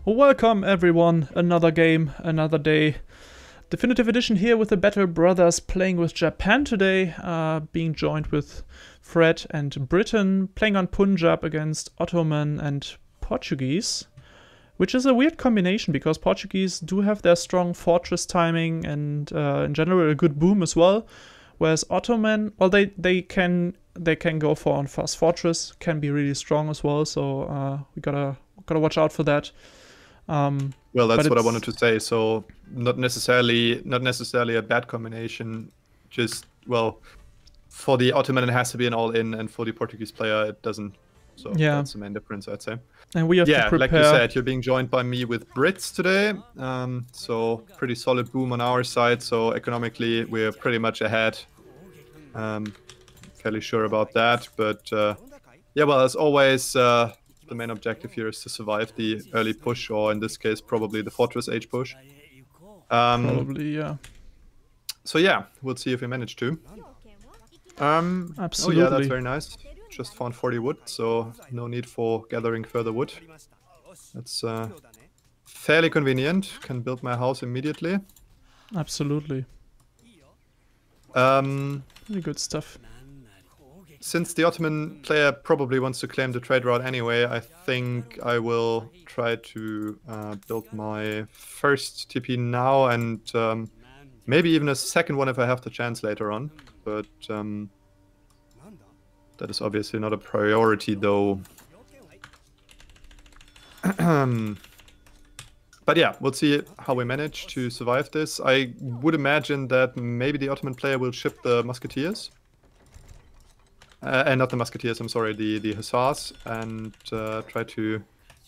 Welcome everyone, another game, another day. Definitive Edition here with the Battle Brothers playing with Japan today, being joined with Fred and Britain, playing on Punjab against Ottoman and Portuguese, which is a weird combination because Portuguese do have their strong fortress timing and in general a good boom as well, whereas Ottoman, well they can go for on fast fortress, can be really strong as well, so we gotta watch out for that. Well, that's what I wanted to say. So not necessarily a bad combination. Just, well, for the Ottoman it has to be an all-in, and for the Portuguese player it doesn't. So yeah, that's the main difference, I'd say. And we have to prepare. Like you said, you're being joined by me with Brits today. So pretty solid boom on our side. So economically we're pretty much ahead. Fairly sure about that. But yeah, well, as always. The main objective here is to survive the early push, or in this case, probably the Fortress Age push. Probably, yeah. So yeah, we'll see if we manage to. Absolutely. Oh yeah, that's very nice. Just found 40 wood, so no need for gathering further wood. That's fairly convenient. Can build my house immediately. Absolutely. Really good stuff. Since the Ottoman player probably wants to claim the trade route anyway, I think I will try to build my first TP now, and maybe even a second one if I have the chance later on. But that is obviously not a priority though. But yeah, we'll see how we manage to survive this. I would imagine that maybe the Ottoman player will ship the Musketeers. And not the Musketeers, I'm sorry, the Hussars, and try to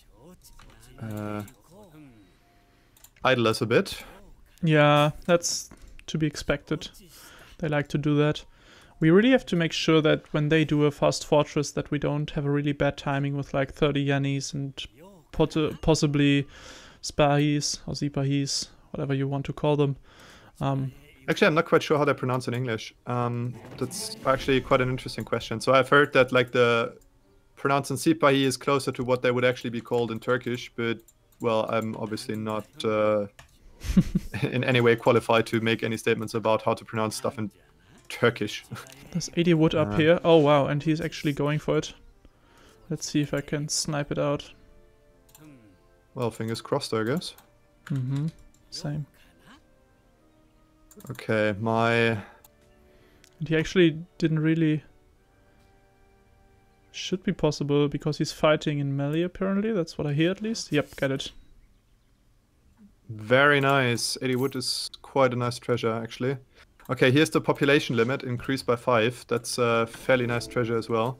idle us a bit. Yeah, that's to be expected. They like to do that. We really have to make sure that when they do a fast fortress that we don't have a really bad timing with like 30 Yannis and possibly Spahis or Zipahis, whatever you want to call them. Actually, I'm not quite sure how they pronounce in English. That's actually quite an interesting question. So I've heard that like the pronouncing Sipahi is closer to what they would actually be called in Turkish, but well, I'm obviously not in any way qualified to make any statements about how to pronounce stuff in Turkish. There's 80 wood up here. Oh wow, and he's actually going for it. Let's see if I can snipe it out. Well, fingers crossed, I guess. Mm-hmm. Same. Okay, And he actually didn't really... Should be possible because he's fighting in melee apparently. That's what I hear at least. Yep, get it. Very nice. 80 wood is quite a nice treasure actually. Okay, here's the population limit increased by 5. That's a fairly nice treasure as well.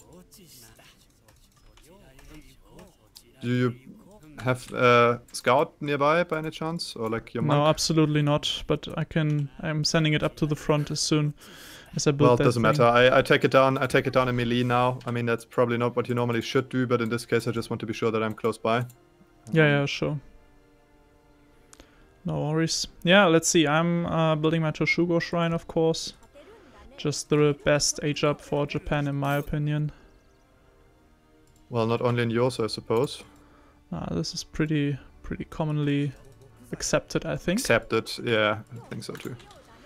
Do you have a scout nearby by any chance, or like your monk? No, absolutely not. But I'm sending it up to the front as soon as I build. Well, it doesn't matter. I take it down. I take it down in melee now. I mean, that's probably not what you normally should do, but in this case, I just want to be sure that I'm close by. Yeah, sure. No worries. Yeah, let's see. I'm building my Toshugo Shrine, of course. Just the best age up for Japan, in my opinion. Well, not only in yours, I suppose. This is pretty commonly accepted, I think. Accepted, yeah, I think so too.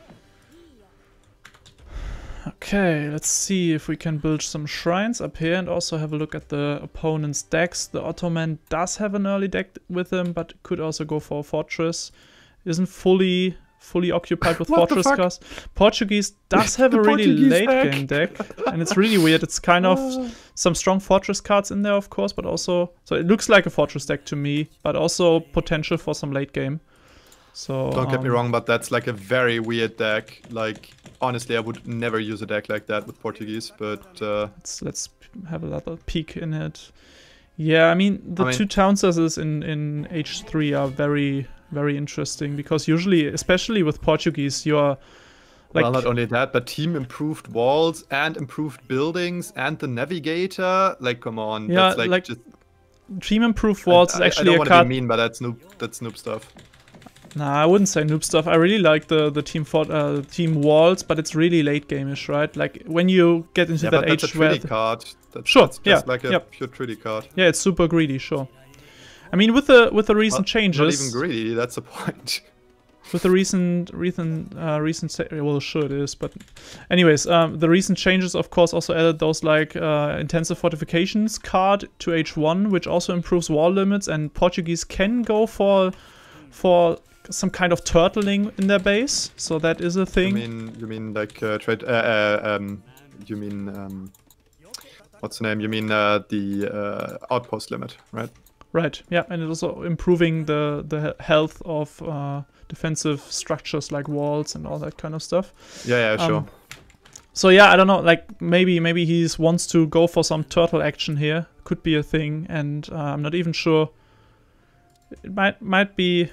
Okay, let's see if we can build some shrines up here and also have a look at the opponent's decks. The Ottoman does have an early deck with him, but could also go for a fortress. Isn't fully occupied with fortress cards. Portuguese does have a really late game deck, and it's really weird. It's kind of some strong fortress cards in there, of course, but also, so it looks like a fortress deck to me, but also potential for some late game. So don't get me wrong, but that's like a very weird deck. Like honestly, I would never use a deck like that with Portuguese, but let's have a little peek in it. Yeah, I mean the two town castles in H3 are very interesting because usually, especially with Portuguese, you're like... Well, not only that, but team improved walls and improved buildings and the navigator. Like, come on. Yeah, that's like just... Team improved walls is actually a card... I don't want to be mean, but that's noob stuff. Nah, I wouldn't say noob stuff. I really like the team walls, but it's really late game-ish, right? Like when you get into that age where... That's a treaty card. Sure, that's just like a pure treaty card. Yeah, it's super greedy, sure. I mean, with the recent changes, not even greedy. That's the point. With the recent well, sure it is, but anyways, the recent changes, of course, also added those like intensive fortifications card to H1, which also improves wall limits, and Portuguese can go for some kind of turtling in their base, so that is a thing. You mean like trade? You mean what's the name? You mean the outpost limit, right? Right. Yeah, and it's also improving the health of defensive structures like walls and all that kind of stuff. Yeah, sure. So yeah, I don't know. Like maybe he wants to go for some turtle action here. Could be a thing, and I'm not even sure. It might be.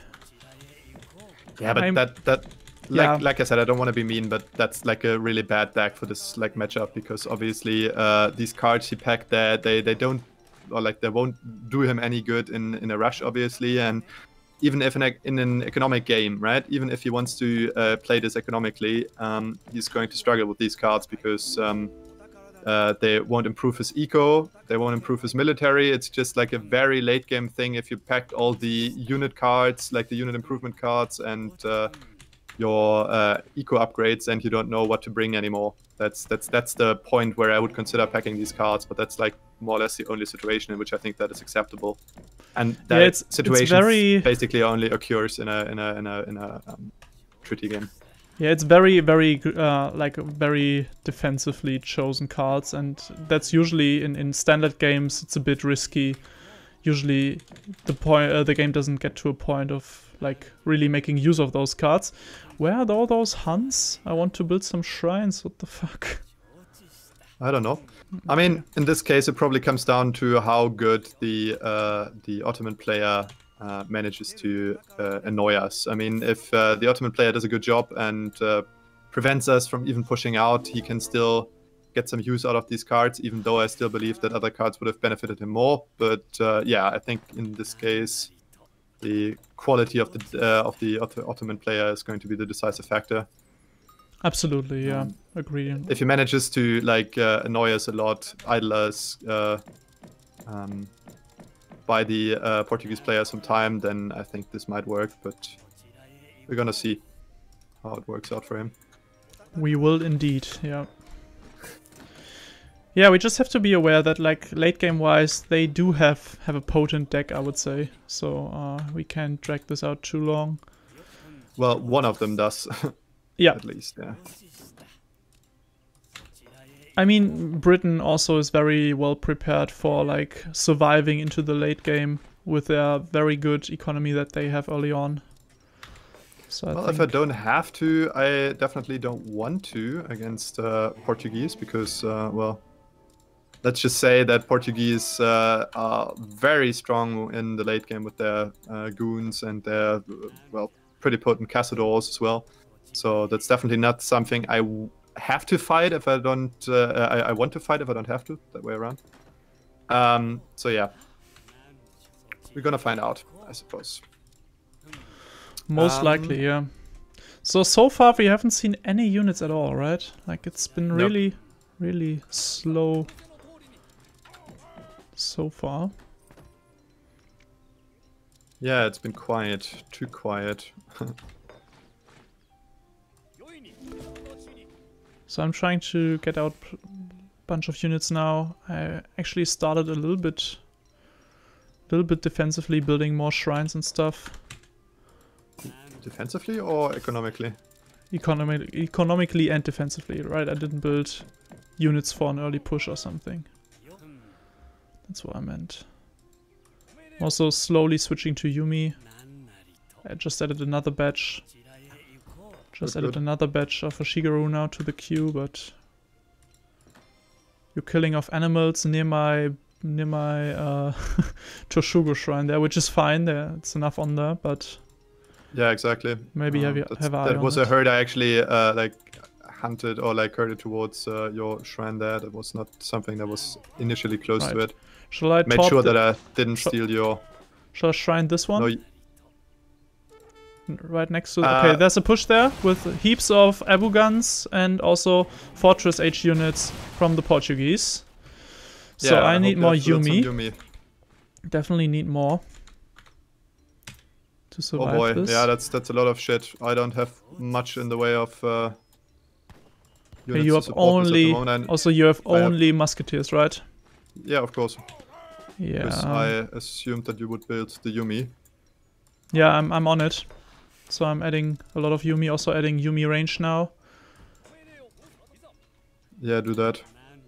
Yeah, but like I said, I don't want to be mean, but that's like a really bad deck for this like matchup, because obviously these cards he packed there, they don't, or like they won't do him any good in a rush, obviously, and even if in an economic game, right? Even if he wants to play this economically, he's going to struggle with these cards, because they won't improve his eco, they won't improve his military. It's just like a very late game thing if you packed all the unit cards, like the unit improvement cards, and your eco upgrades, and you don't know what to bring anymore. That's the point where I would consider packing these cards, but that's like more or less the only situation in which I think that is acceptable. And that situation basically only occurs in a treaty game. Yeah, it's very like very defensively chosen cards, and that's usually in standard games it's a bit risky. Usually the game doesn't get to a point of like really making use of those cards. Where are all those Huns? I want to build some shrines. What the fuck? I don't know. I mean, in this case, it probably comes down to how good the Ottoman player manages to annoy us. I mean, if the Ottoman player does a good job and prevents us from even pushing out, he can still get some use out of these cards, even though I still believe that other cards would have benefited him more. But yeah, I think in this case, the quality of the Ottoman player is going to be the decisive factor. Absolutely, yeah, agree. If he manages to like annoy us a lot, idle us, buy the Portuguese player some time, then I think this might work. But we're gonna see how it works out for him. We will indeed, yeah. Yeah, we just have to be aware that like late game wise, they do have a potent deck, I would say. So we can't drag this out too long. Well, one of them does. Yeah. At least, yeah. I mean, Britain also is very well prepared for like surviving into the late game with their very good economy that they have early on. So well, if I don't have to, I definitely don't want to against Portuguese, because, well, let's just say that Portuguese are very strong in the late game with their goons and their, well, pretty potent Cazadors as well. So that's definitely not something I have to fight if I don't. I want to fight if I don't have to. That way around. So yeah, we're gonna find out, I suppose. Most likely, yeah. So far we haven't seen any units at all, right? Like it's been really, really slow so far. Yeah, it's been quiet. Too quiet. So I'm trying to get out a bunch of units now. I actually started a little bit defensively, building more shrines and stuff. Defensively or economically? Economically and defensively, right? I didn't build units for an early push or something. That's what I meant. Also slowly switching to Yuumi. I just added another batch. Just added another batch of Shigeru now to the queue, but you're killing off animals near my Toshugo shrine there, which is fine. There, it's enough on there, but yeah, exactly. Maybe have that was a herd I actually like hunted or like herded towards your shrine there. That was not something that was initially close to it. Shall I made sure that I didn't steal your? Shall I shrine this one? No, right next to... okay, there's a push there with heaps of Abu guns and also Fortress H units from the Portuguese. So yeah, I need more Yuumi. Definitely need more. to survive Oh boy, this. yeah, that's a lot of shit. I don't have much in the way of units you to have support this at the only moment. also you have I have- only musketeers, right? Yeah, of course. Because Yeah. I assumed that you would build the Yumi. Yeah, I'm on it. So I'm adding a lot of Yumi, also adding Yumi range now. Yeah, do that.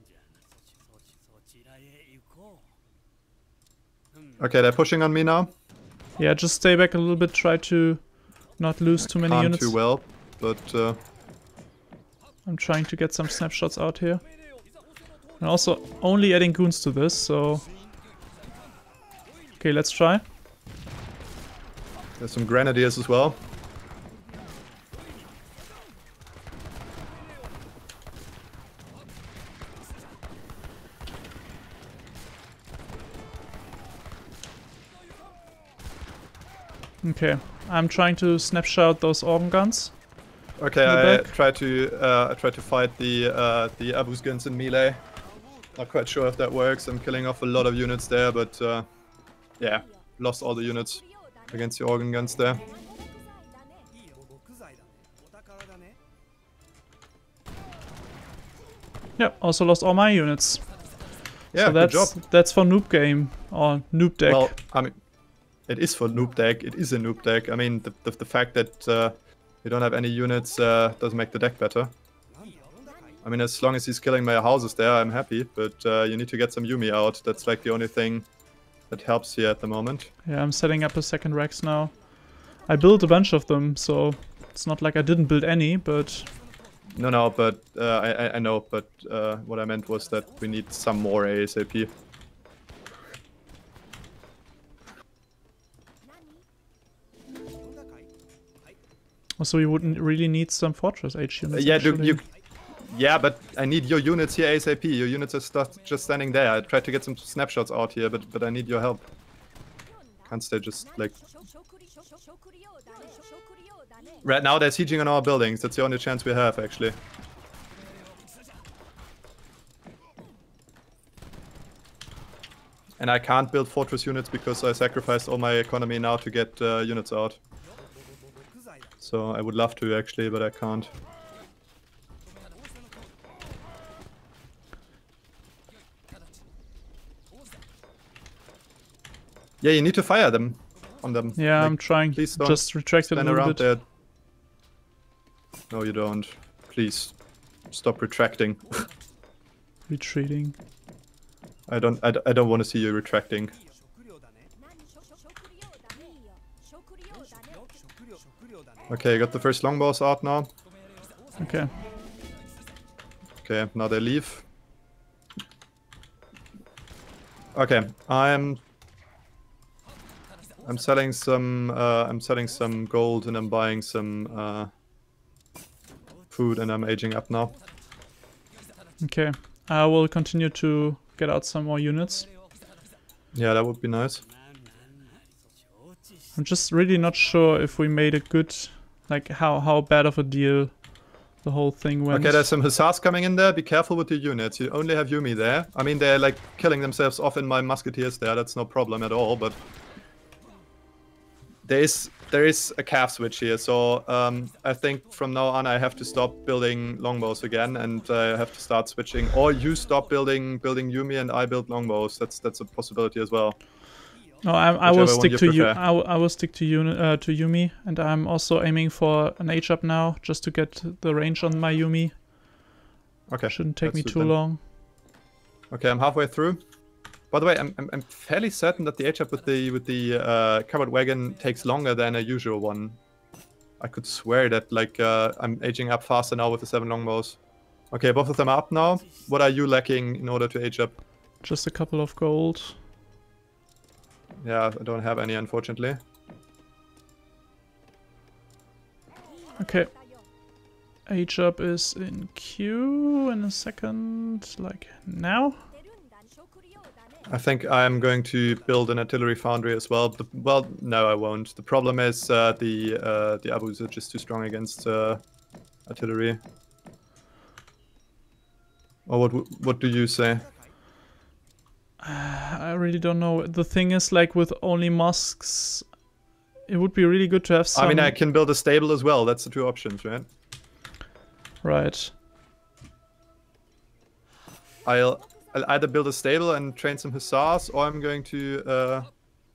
Okay, they're pushing on me now. Yeah, just stay back a little bit, try to not lose too many Can't units. too well, but I'm trying to get some snapshots out here. And also only adding goons to this, so... Okay, let's try. there's some grenadiers as well. Okay, I'm trying to snapshot those organ guns. Okay, In the I back. try to fight the Abu's guns in melee. Not quite sure if that works. I'm killing off a lot of units there, but yeah, lost all the units against the organ guns there. Yeah, also lost all my units. Yeah, So good job. that's for noob game or noob deck. Well, I mean, it is for noob deck. It is a noob deck. I mean, the fact that you don't have any units doesn't make the deck better. I mean, as long as he's killing my houses there, I'm happy. But you need to get some Yumi out. That's like the only thing that helps here at the moment. Yeah, I'm setting up a second Rex now. I built a bunch of them, so it's not like I didn't build any, but... No, but I know. But what I meant was that we need some more ASAP. Also, we wouldn't really need some Fortress H units. Yeah, actually. yeah, but I need your units here ASAP. Your units are just standing there. I tried to get some snapshots out here, but I need your help. Can't stay just like... Right now they're sieging on our buildings. That's the only chance we have, actually. And I can't build fortress units because I sacrificed all my economy now to get units out. So I would love to, actually, but I can't. Yeah, you need to fire them on them. Yeah, Like, I'm trying. please don't Just retract it a stand little around bit. there. No, you don't. Please stop retracting. Retreating. I don't want to see you retracting. Okay, got the first longbows out now. Okay. Okay, now they leave. Okay, I'm selling some gold and I'm buying some food and I'm aging up now. Okay. I will continue to get out some more units. Yeah, that would be nice. I'm just really not sure if we made a good, like how bad of a deal the whole thing went. Okay, there's some hussars coming in there. Be careful with your units. You only have Yumi there. I mean, they're like killing themselves off in my musketeers there. That's no problem at all, but there is a calf switch here. So I think from now on I have to stop building longbows again, and I have to start switching. Or you stop building Yumi and I build longbows. That's a possibility as well. No, I will Whichever one stick you to you. prefer. I will stick to Yumi, and I'm also aiming for an H up now, just to get the range on my Yumi. Okay. Shouldn't take me let's do too then. long. Okay, I'm halfway through. By the way, I'm fairly certain that the H-up with the covered wagon takes longer than a usual one. I could swear that like I'm aging up faster now with the 7 longbows. Okay, both of them are up now. What are you lacking in order to age up? Just a couple of gold. Yeah, I don't have any, unfortunately. Okay. H up is in queue in a second, like now. I think I'm going to build an artillery foundry as well. Well, no, I won't. The problem is the Abus are just too strong against artillery. Or what do you say? I really don't know. The thing is, like with only mosques, it would be really good to have some... I mean, I can build a stable as well. That's the two options, right? Right. I'll either build a stable and train some hussars, or I'm going to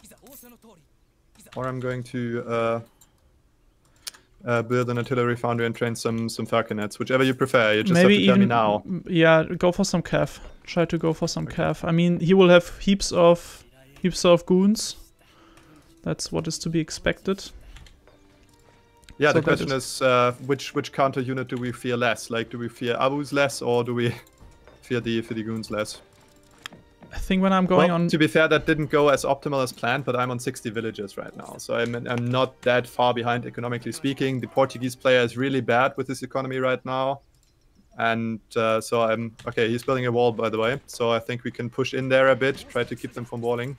build an artillery foundry and train some falconets, whichever you prefer. You just Maybe have to tell even, me now. Yeah, go for some cav. Try to go for some cav. I mean, he will have heaps of goons. That's what is to be expected. Yeah, So the question is which counter unit do we fear less? Like, do we fear Abus less, or do we fear the goons less? I think when I'm going on... To be fair, that didn't go as optimal as planned, but I'm on 60 villages right now. So I'm not that far behind economically speaking. The Portuguese player is really bad with his economy right now. And so I'm... Okay, he's building a wall, by the way. So I think we can push in there a bit, try to keep them from walling.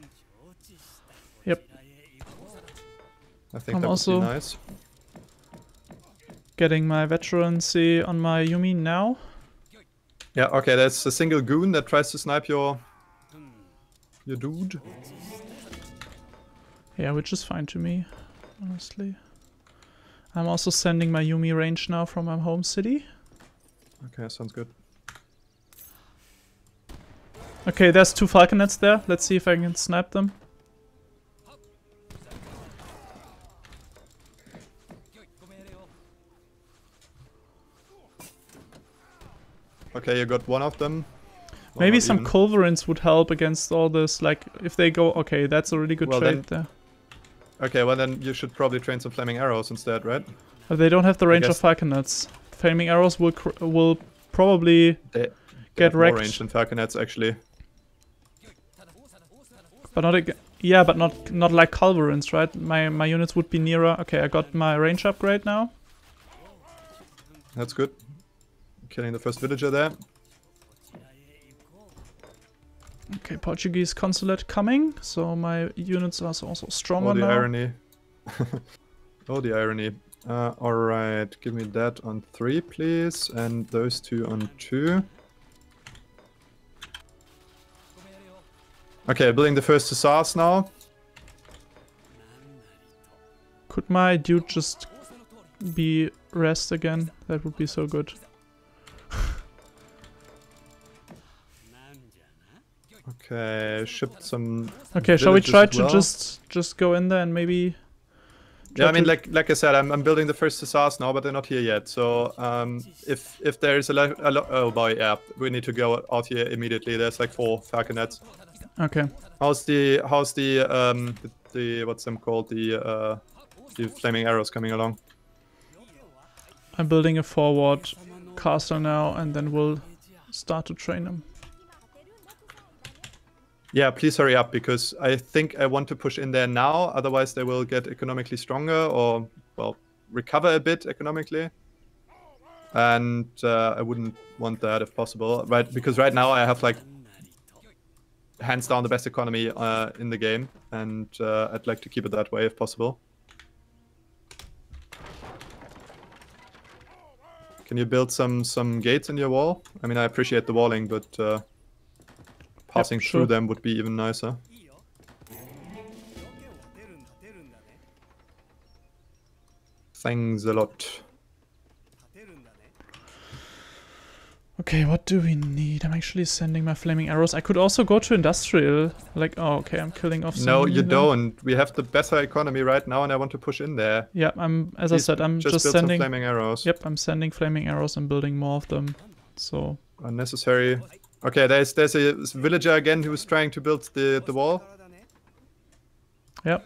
Yep. I think that would be nice. Getting my veterancy on my Yumi now. Yeah, okay, there's a single goon that tries to snipe your dude. Yeah, which is fine to me, honestly. I'm also sending my Yumi range now from my home city. Okay, sounds good. Okay, there's 2 falconets there. Let's see if I can snipe them. Okay, you got one of them. Well, maybe some culverins would help against all this, like, if they go... Okay, that's a really good trade there. Okay, well then you should probably train some flaming arrows instead, right? But they don't have the range of falconets. Flaming arrows will probably get wrecked. More range than falconets, actually. But not yeah, but not like culverins, right? My units would be nearer. Okay, I got my range upgrade now. That's good. Killing the first villager there. Okay, Portuguese consulate coming, so my units are also stronger now. Oh, the irony. Oh, the irony. Alright, give me that on 3, please, and those 2 on 2. Okay, building the first hussars now. Could my dude just be rest again? That would be so good. Okay, shipped some. Okay, shall we try to just go in there and maybe? Yeah, I mean, like I said, I'm building the first hussars now, but they're not here yet. So if there is a lot, oh boy, yeah, we need to go out here immediately. There's like 4 falconets. Okay. How's the what's them called, the flaming arrows coming along? I'm building a forward castle now, and then we'll start to train them. Yeah, please hurry up, because I think I want to push in there now, otherwise they will get economically stronger, or, well, recover a bit economically. And I wouldn't want that if possible, right? Because right now I have, like, hands down the best economy in the game, and I'd like to keep it that way if possible. Can you build some gates in your wall? I mean, I appreciate the walling, but... passing through them would be even nicer. Thanks a lot. Okay, what do we need? I'm actually sending my flaming arrows. I could also go to industrial. Like, oh, okay, I'm killing off some... No, you don't. We have the better economy right now, and I want to push in there. Yeah, as I said, I'm just sending... some flaming arrows. Yep, I'm sending flaming arrows and building more of them. So... unnecessary. Okay, there's a villager again who's trying to build the wall. Yep.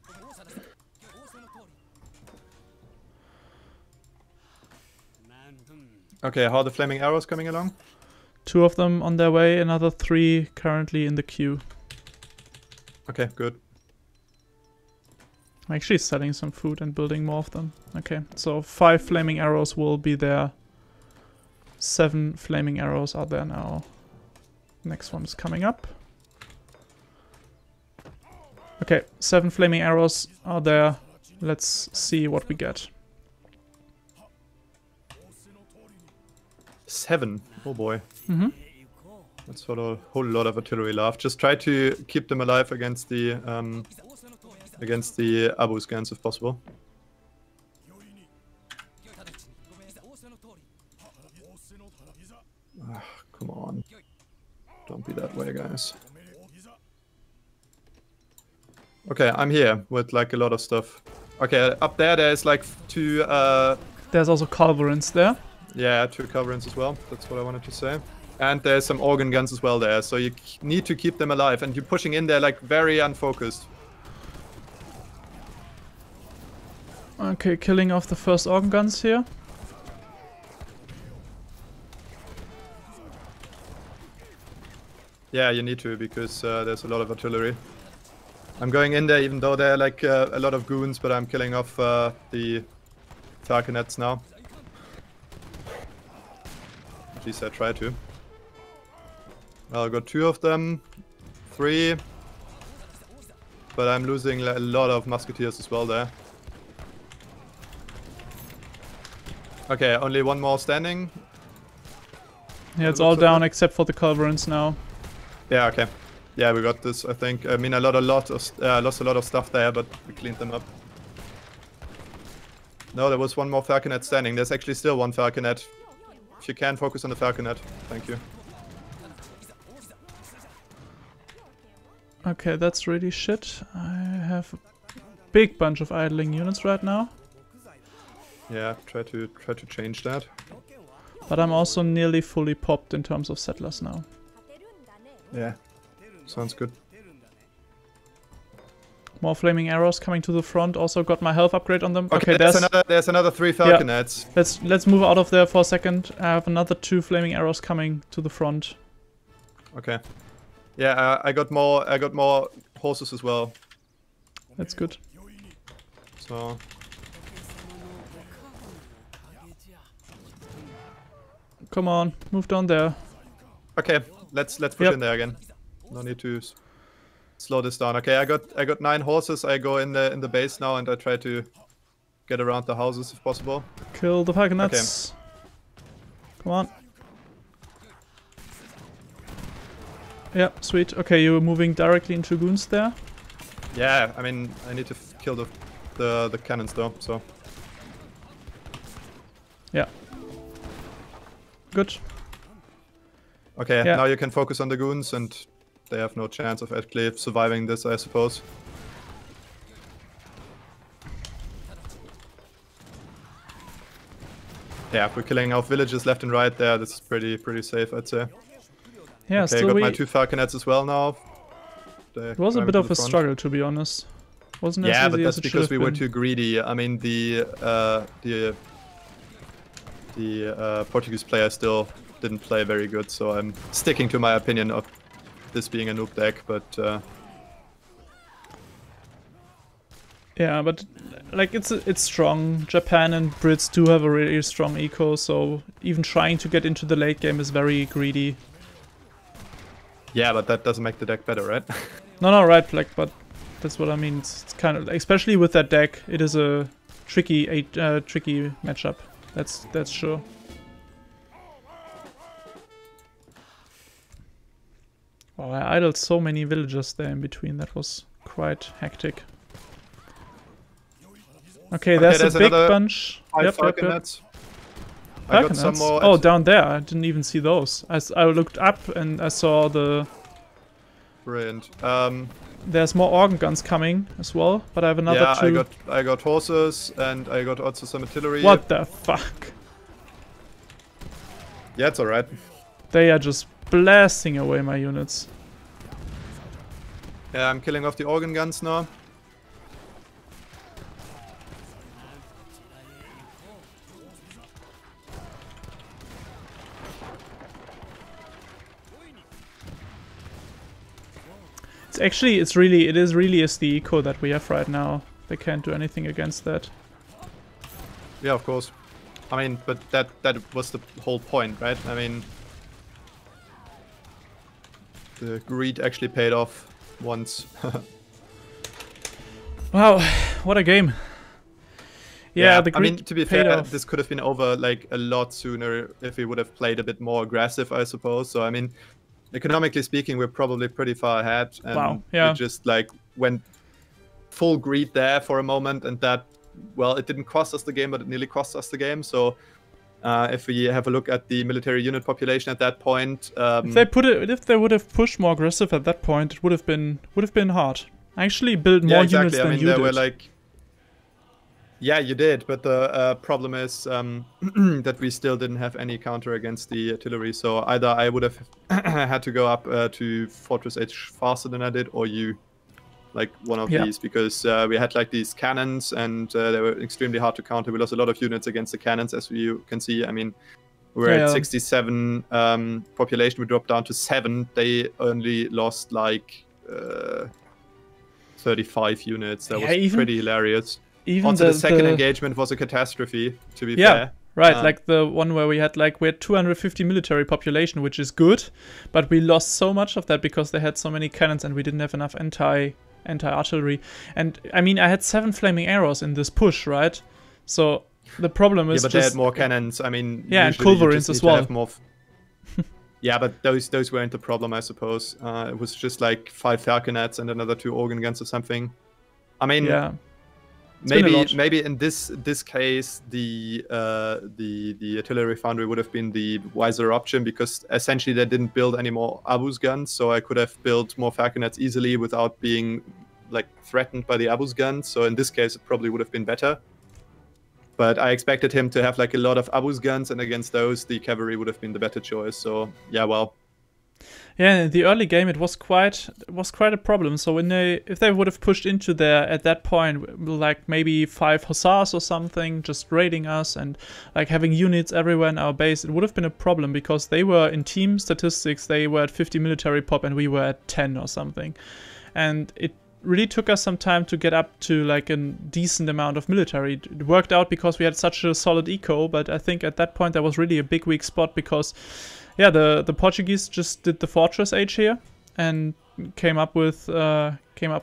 Okay, how are the flaming arrows coming along? 2 of them on their way, another 3 currently in the queue. Okay, good. I'm actually selling some food and building more of them. Okay, so 5 flaming arrows will be there. 7 flaming arrows are there now. Next one is coming up. Okay, 7 flaming arrows are there. Let's see what we get. 7. Oh boy. Mm-hmm. That's a whole lot of artillery left. Just try to keep them alive against the against the Abu scans if possible. Come on. Don't be that way, guys. Okay, I'm here with like a lot of stuff. Okay, up there's like 2... There's also culverins there. Yeah, 2 culverins as well. That's what I wanted to say. And there's some organ guns as well there, so you need to keep them alive. And you're pushing in there like very unfocused. Okay, killing off the first organ guns here. Yeah, you need to, because there's a lot of artillery. I'm going in there even though there are like a lot of goons, but I'm killing off the Falconets now. At least I try to. Well, I got 2 of them, 3. But I'm losing a lot of musketeers as well there. Okay, only 1 more standing. Yeah, it's all down except for the culverins now. Yeah, okay. Yeah, we got this, I think. I mean, I lost a lot of stuff there, but we cleaned them up. No, there was 1 more Falconet standing. There's actually still 1 Falconet. If you can, focus on the Falconet. Thank you. Okay, that's really shit. I have a big bunch of idling units right now. Yeah, try to change that. But I'm also nearly fully popped in terms of settlers now. Yeah, sounds good. More flaming arrows coming to the front. Also got my health upgrade on them. Okay, there's another 3 Falconets. Yeah. Let's move out of there for a second. I have another 2 flaming arrows coming to the front. Okay. Yeah, I got more horses as well. That's good. So come on, move down there. okay, let's push in there again. No need to slow this down. Okay, I got 9 horses. I go in the base now and I try to get around the houses if possible. Kill the Falconets. Okay. Come on. Yeah, sweet. Okay, you're moving directly into goons there. Yeah, I mean, I need to kill the cannons though, so. Yeah. Good. Okay, now you can focus on the goons and they have no chance of actually surviving this, I suppose. Yeah, we're killing off villages left and right there. This is pretty safe, I'd say. Yeah, okay, I got my 2 Falconets as well now. It was a bit of a struggle, to be honest. Wasn't as easy but that's as it because we were been. too greedy. I mean, the Portuguese player still didn't play very good, so I'm sticking to my opinion of this being a noob deck, but yeah, but like it's strong. Japan and Brits do have a really strong eco, so even trying to get into the late game is very greedy. Yeah, but that doesn't make the deck better, right? No, right, like, but that's what I mean. It's kind of, especially with that deck, it is a tricky matchup. That's sure. Oh, I idled so many villagers there in between. That was quite hectic. Okay, there's a big bunch. Yep. I got some more. Oh, down there. I didn't even see those. I looked up and I saw the... Brilliant. There's more organ guns coming as well, but I have another 2. Yeah, I got horses and I got also some artillery. What the fuck? Yeah, it's alright. They are just blasting away my units. Yeah, I'm killing off the organ guns now. It is really the eco that we have right now. They can't do anything against that. Yeah, of course. I mean, but that was the whole point, right? I mean, the greed actually paid off once. Wow, what a game. Yeah, the greed, I mean, to be fair, this could have been over like a lot sooner if we would have played a bit more aggressive, I suppose. So, I mean, economically speaking, we're probably pretty far ahead. And wow, yeah. we just like went full greed there for a moment, and that, well, it didn't cost us the game, but it nearly cost us the game. So if we have a look at the military unit population at that point, if they would have pushed more aggressive at that point, it would have been hard. I actually built more units than you did. Were like, yeah, you did, but the problem is that we still didn't have any counter against the artillery. So either I would have had to go up to Fortress H faster than I did, or you, like one of these, because we had like these cannons, and they were extremely hard to counter. We lost a lot of units against the cannons, as you can see. I mean, we're at 67 population. We dropped down to 7. They only lost like 35 units. That was pretty hilarious. Even also, the second engagement was a catastrophe, to be fair. Right, like the one where we had 250 military population, which is good, but we lost so much of that because they had so many cannons and we didn't have enough anti-artillery. And I mean, I had 7 flaming arrows in this push, right? So the problem is but they had more cannons. I mean, and culverins as well. Yeah, but those weren't the problem, I suppose. It was just like 5 falconets and another 2 organ guns or something. I mean, maybe in this case the artillery foundry would have been the wiser option, because essentially they didn't build any more Abus guns, so I could have built more falconets easily without being like threatened by the Abus guns. So in this case it probably would have been better. But I expected him to have like a lot of Abus guns, and against those the cavalry would have been the better choice. So yeah, well. Yeah, in the early game it was quite a problem. So if they would have pushed into there at that point, like maybe 5 hussars or something, just raiding us and like having units everywhere in our base, it would have been a problem, because they were in team statistics, they were at 50 military pop and we were at 10 or something. And it really took us some time to get up to like a decent amount of military. It worked out because we had such a solid eco, but I think at that point that was really a big weak spot, because the Portuguese just did the Fortress Age here and came up with the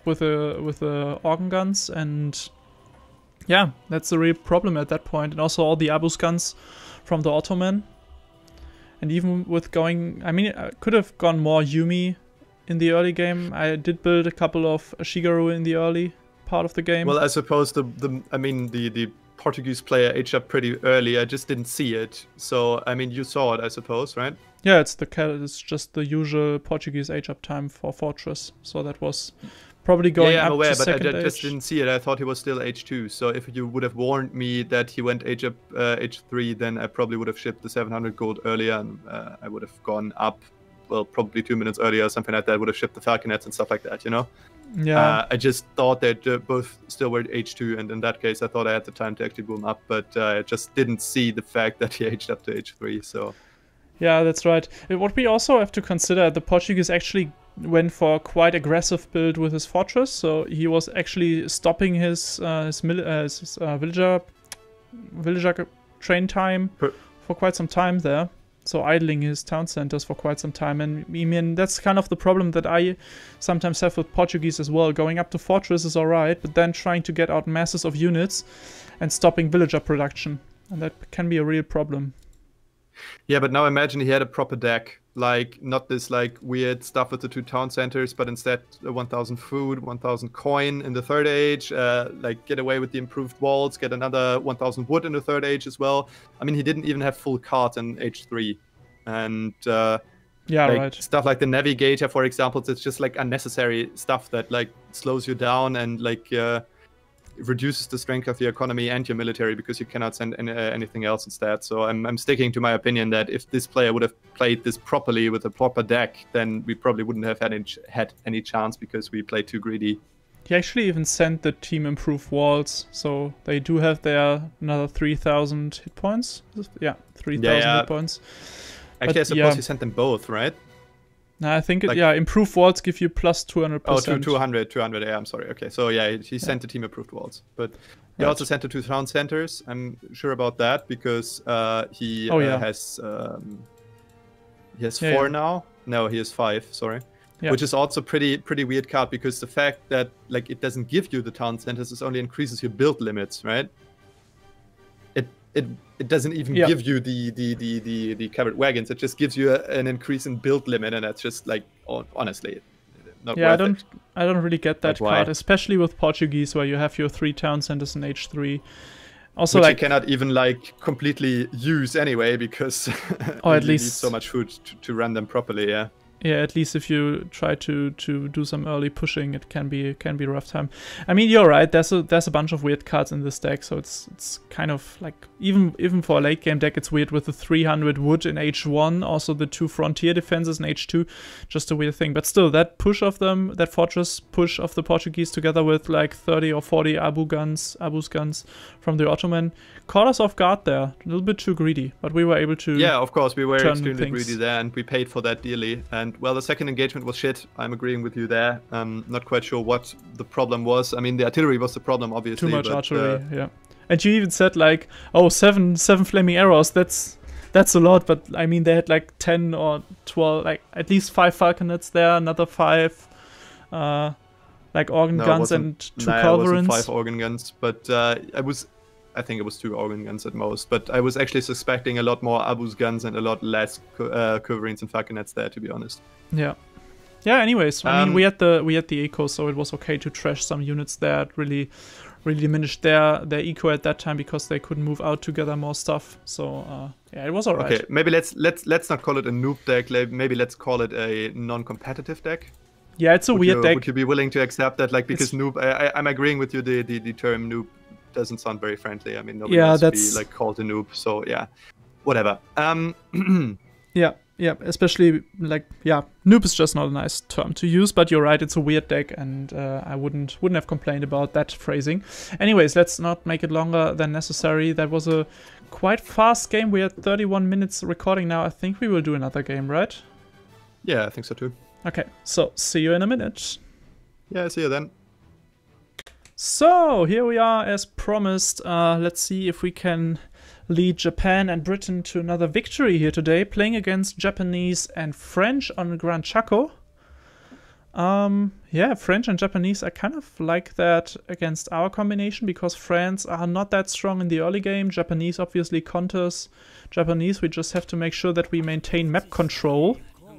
organ guns, and yeah, that's the real problem at that point. And also all the Abus guns from the Ottoman, and even with going, I mean, I could have gone more Yumi in the early game. I did build a couple of Shigaru in the early part of the game. Well, I suppose the Portuguese player aged up pretty early. I just didn't see it. So I mean, you saw it, I suppose, right? Yeah, it's just the usual Portuguese age up time for Fortress. So that was probably going up to second age. I just didn't see it. I thought he was still age 2. So if you would have warned me that he went age 3, then I probably would have shipped the 700 gold earlier, and I would have gone up. Well, probably 2 minutes earlier or something like that. Would have shipped the falconets and stuff like that, you know? Yeah. I just thought that both still were H2, and in that case I thought I had the time to actually boom up, but I just didn't see the fact that he aged up to H3, so... Yeah, that's right. What we also have to consider, the Portuguese actually went for a quite aggressive build with his fortress, so he was actually stopping his villager train time for quite some time there. So idling his town centers for quite some time. And I mean, that's kind of the problem that I sometimes have with Portuguese as well. Going up to fortress is alright, but then trying to get out masses of units and stopping villager production. And that can be a real problem. Yeah, but now imagine he had a proper deck. Like, not this like weird stuff with the 2 town centers, but instead 1,000 food, 1,000 coin in the 3rd age. Like, get away with the improved walls, get another 1,000 wood in the 3rd age as well. I mean, he didn't even have full cards in age 3. And stuff like the navigator, for example, it's just like unnecessary stuff that like slows you down and like reduces the strength of your economy and your military, because you cannot send anything else instead. So I'm sticking to my opinion that if this player would have played this properly with a proper deck, then we probably wouldn't have had any chance, because we played too greedy. He actually even sent the team improved walls, so they do have their another 3,000 hit points. Yeah, 3,000 hit points. Actually, I suppose he sent them both, right? No, I think improved walls give you plus 200%. Oh, 200, yeah, I'm sorry. Okay, so yeah, he sent the team approved walls. But he also sent the 2 town centers. I'm sure about that, because he has 4 now. No, he has 5, sorry. Yeah. Which is also pretty weird card, because the fact that like it doesn't give you the town centers, it only increases your build limits, right? It doesn't even give you the covered wagons. It just gives you an increase in build limit, and that's just like, honestly, not Yeah, worth it. I don't really get that Like, why? card, especially with Portuguese, where you have your 3 town centers in H3. Also, Which like, you cannot even like completely use anyway because or at you need least so much food to run them properly. Yeah. yeah, at least if you try to do some early pushing, it can be a rough time. I mean, you're right. There's a bunch of weird cards in this deck, so it's kind of like even for a late game deck, it's weird with the 300 wood in H1, also the 2 frontier defenses in H2, just a weird thing. But still, that push of them, that fortress push of the Portuguese, together with like 30 or 40 Abu's guns from the Ottoman, caught us off guard there. A little bit too greedy, but we were able to. Yeah, of course, we were turn extremely things. greedy there, and we paid for that dearly. And well, the second engagement was shit. I'm agreeing with you there. Not quite sure what the problem was. I mean, the artillery was the problem, obviously. Too much but, archery, yeah. And you even said like, oh, seven flaming arrows. That's a lot. But I mean, they had like 10 or 12, like at least 5 falconets there, another 5, like organ No, it guns wasn't- and 2 Nah, it wasn't culverins. 5 organ guns, but I think it was 2 organ guns at most. But I was actually suspecting a lot more Abu's guns and a lot less culverins and falconets there, to be honest. Yeah. Yeah. Anyways, I mean, Um, we had the eco, so it was okay to trash some units there. It really diminished their eco at that time because they couldn't move out to gather more stuff. So yeah, it was alright. Okay, maybe let's not call it a noob deck. Maybe let's call it a non-competitive deck. Yeah, it's a weird deck. Would you be willing to accept that? Like, because noob, I'm agreeing with you. The term noob doesn't sound very friendly. I mean, nobody Yeah, wants to that's- be like called a noob. So yeah, whatever. Yeah, especially like noob is just not a nice term to use, but you're right, it's a weird deck, and I wouldn't have complained about that phrasing. Anyways, let's not make it longer than necessary. That was a quite fast game. We had 31 minutes recording now. I think we will do another game, right? Yeah, I think so too. Okay, so see you in a minute. Yeah, see you then. So here we are, as promised. Let's see if we can lead Japan and Britain to another victory here today, playing against Japanese and French on Gran Chaco. Yeah, French and Japanese, I kind of like that against our combination because France are not that strong in the early game. Japanese obviously counters Japanese. We just have to make sure that we maintain map control.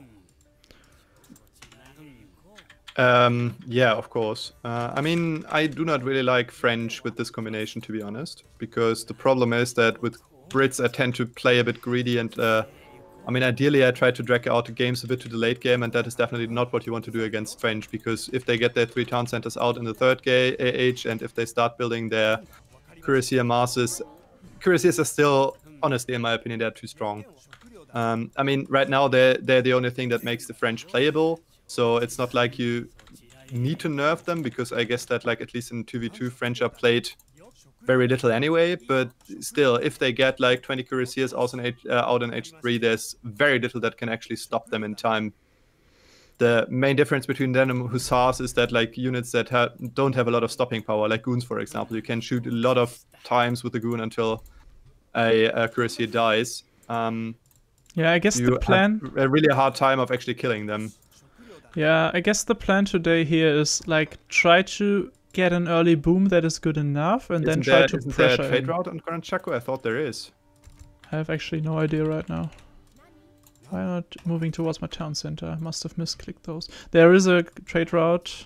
Yeah, of course. I mean, I do not really like French with this combination, to be honest, because the problem is that with Brits, I tend to play a bit greedy, and I mean, ideally, I try to drag out the games a bit to the late game, and that is definitely not what you want to do against French, because if they get their 3 town centers out in the third age, and if they start building their cuirassier masses, cuirassiers are still, honestly, in my opinion, they're too strong. I mean, right now, they're the only thing that makes the French playable. So it's not like you need to nerf them, because I guess that, like, at least in 2v2, French are played very little anyway. But still, if they get like 20 cuirassiers out in H3, there's very little that can actually stop them in time. The main difference between them and hussars is that, like, units that don't have a lot of stopping power, like goons, for example, you can shoot a lot of times with the goon until a cuirassier dies. Yeah, I guess You the plan... have a really hard time of actually killing them. Yeah, I guess the plan today here is like try to get an early boom that is good enough, and then try to Isn't there pressure a trade in. route on Gran Chaco? I thought there is. I have actually no idea right now. Why not moving towards my town center? I must have misclicked those. There is a trade route.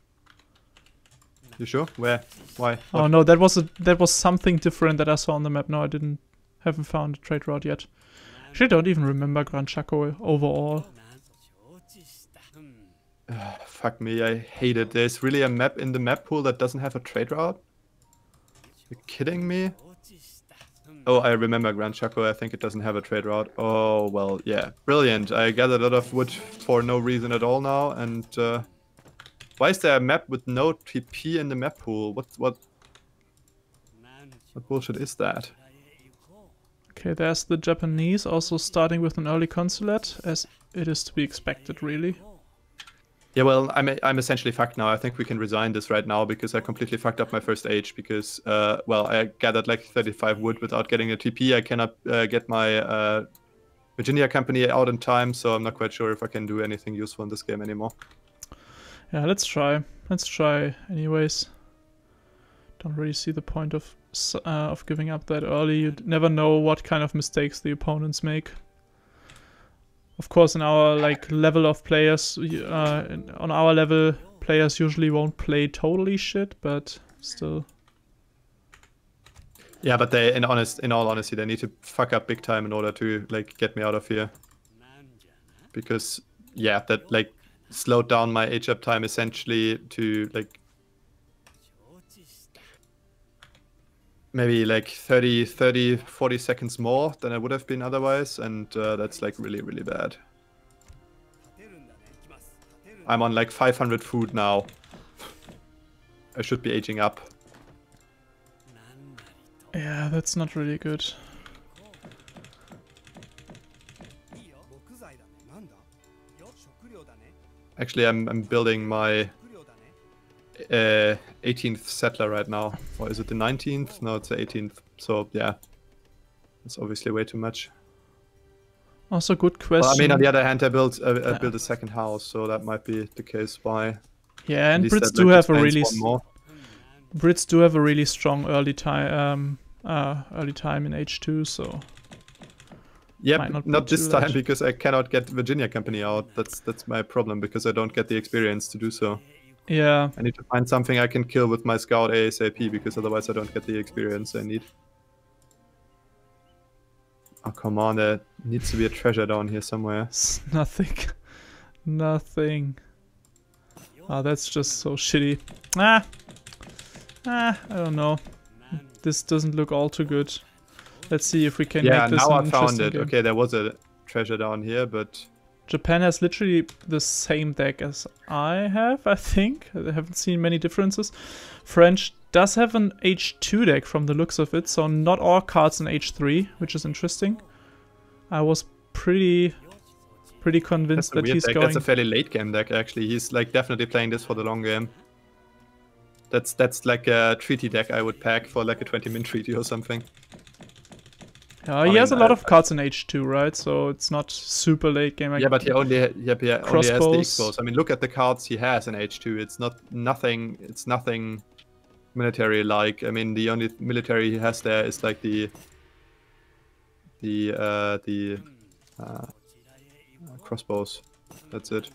You sure? Where? Why? Oh no, that was something different that I saw on the map. No, haven't found a trade route yet. Actually, I don't even remember Gran Chaco overall. Fuck me, I hate it. There's really a map in the map pool that doesn't have a trade route? You're kidding me? Oh, I remember Gran Chaco. I think it doesn't have a trade route. Oh, well, yeah. Brilliant. I gathered a lot of wood for no reason at all now. And why is there a map with no TP in the map pool? What bullshit is that? Okay, there's the Japanese also starting with an early consulate, as it is to be expected, really. Yeah, well, I'm essentially fucked now. I think we can resign this right now because I completely fucked up my first age because, well, I gathered like 35 wood without getting a TP. I cannot get my Virginia company out in time, so I'm not quite sure if I can do anything useful in this game anymore. Yeah, let's try. Let's try anyways. Don't really see the point of giving up that early. You never know what kind of mistakes the opponents make. Of course, in our like level of players, on our level, players usually won't play totally shit, but still. Yeah, but they, in all honesty, they need to fuck up big time in order to like get me out of here. Because yeah, that like slowed down my H-up time essentially to like maybe like 30, 40 seconds more than I would have been otherwise, and that's like really, really bad. I'm on like 500 food now. I should be aging up. Yeah, that's not really good. Actually, I'm building my 18th settler right now. Or is it the 19th? No, it's the 18th. So yeah, it's obviously way too much. Also, good question. Well, I mean, on the other hand, I built a second house, so that might be the case why. Yeah, and Brits do have a really Brits do have a really strong early time in H2, so yeah, not this time because I cannot get Virginia Company out. That's my problem because I don't get the experience to do so. Yeah, I need to find something I can kill with my scout ASAP because otherwise I don't get the experience I need. Oh come on, there needs to be a treasure down here somewhere. Nothing. Nothing. Oh, that's just so shitty. I don't know. This doesn't look all too good. Let's see if we can make this an interesting game. Yeah, now I found it. Okay, there was a treasure down here, but... Japan has literally the same deck as I have, I think. I haven't seen many differences. French does have an H2 deck from the looks of it, so not all cards in H3, which is interesting. I was pretty convinced that he's going... That's a fairly late game deck, actually. He's like definitely playing this for the long game. That's like a treaty deck I would pack for like a 20-min treaty or something. Yeah, he has a lot of cards in H2, right? So it's not super late game. Yeah, but he only has the expos. I mean, look at the cards he has in H2. It's nothing military-like. I mean, the only military he has there is like the crossbows. That's it.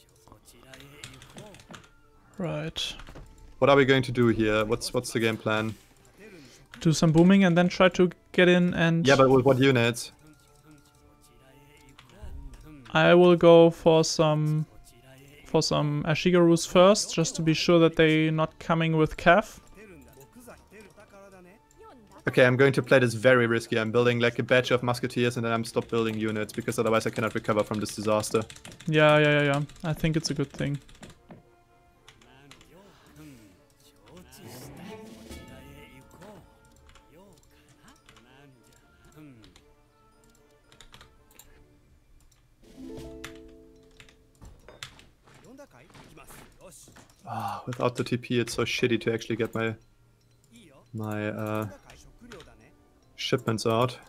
Right. What are we going to do here? What's the game plan? Do some booming and then try to get in and... Yeah, but with what units? I will go for some Ashigarus first, just to be sure that they're not coming with Cav. Okay, I'm going to play this very risky. I'm building like a batch of musketeers and then I'm stop building units because otherwise I cannot recover from this disaster. Yeah. I think it's a good thing. Without the TP, it's so shitty to actually get my shipments out.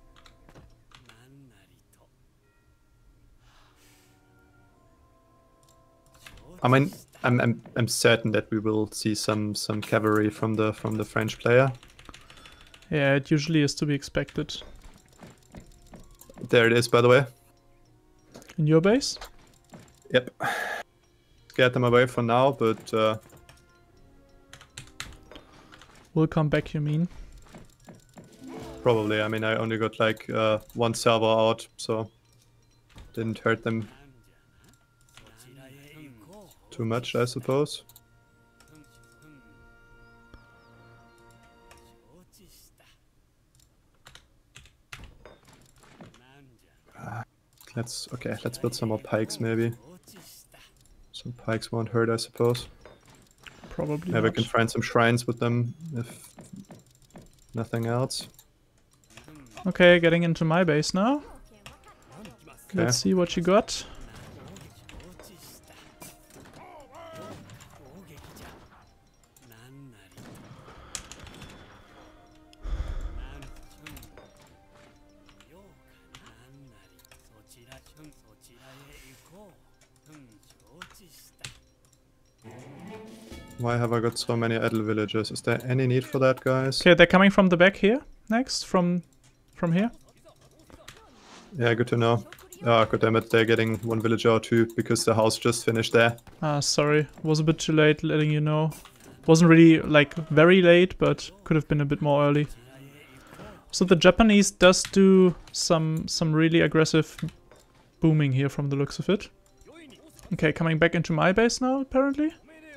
I mean, I'm certain that we will see some cavalry from the French player. Yeah, it usually is to be expected. There it is, by the way. In your base? Yep. Scared them away for now, but we'll come back, you mean? Probably. I mean, I only got like one server out, so didn't hurt them too much, I suppose. Let's build some more pikes maybe. Some pikes won't hurt, I suppose. Probably Maybe not. I can find some shrines with them, if nothing else. Okay, getting into my base now. Okay. Let's see what you got. Why have I got so many idle villagers? Is there any need for that, guys? Okay, they're coming from the back here. Next, from here. Yeah, good to know. Ah, god damn it, they're getting one villager or two because the house just finished there. Ah, sorry. Was a bit too late letting you know. Wasn't really, like, very late, but could have been a bit more early. So the Japanese does do some really aggressive booming here from the looks of it. Okay, coming back into my base now, apparently.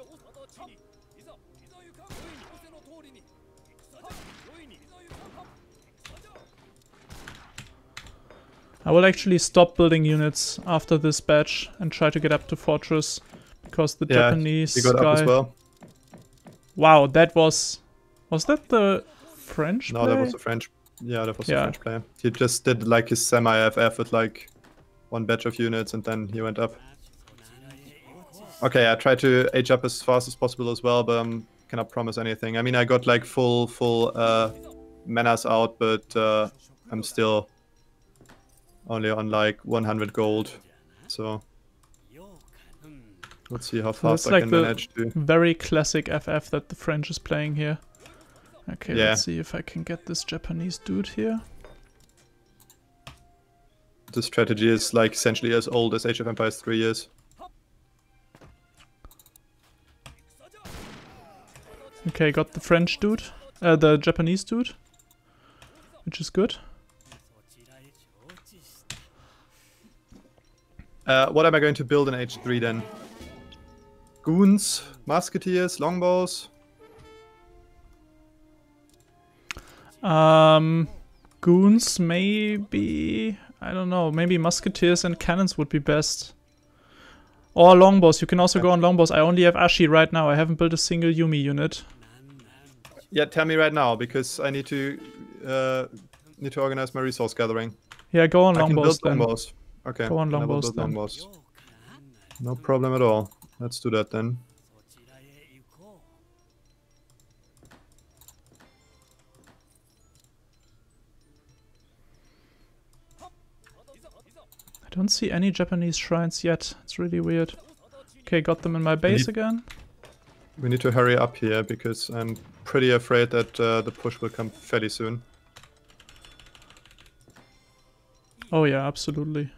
I will actually stop building units after this batch and try to get up to Fortress, because the Japanese he got guy... up as well. Wow, that was... Was that the French No, play? that was the French. Yeah, that was the French player. He just did like his semi-FF with like one batch of units and then he went up. Okay, I tried to age up as fast as possible as well, but cannot promise anything. I mean, I got like full manas out, but I'm still only on like 100 gold. So let's see how fast I can manage to. Very classic FF that the French is playing here. Okay, let's see if I can get this Japanese dude here. The strategy is like essentially as old as Age of Empires 3 years. Okay, got the French dude, the Japanese dude, which is good. What am I going to build in H3 then? Goons, musketeers, longbows? Goons, maybe, I don't know, maybe musketeers and cannons would be best. Or longbows, you can also go on longbows. I only have Ashi right now, I haven't built a single Yumi unit. Yeah, tell me right now, because I need to organize my resource gathering. Yeah, go on longbows then. Longbows. Okay, go on longbows then. Longbows. No problem at all. Let's do that then. I don't see any Japanese shrines yet. It's really weird. Okay, got them in my base again. We need to hurry up here because I'm pretty afraid that the push will come fairly soon. Oh yeah, absolutely.